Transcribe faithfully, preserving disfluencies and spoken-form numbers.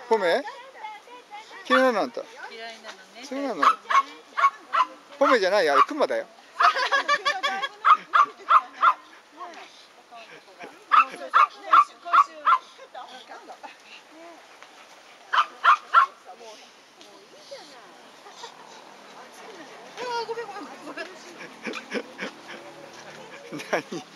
ポメ嫌いなのあんた。 嫌いなのね。 そうなの。ポメじゃないよ、あれクマだよ。何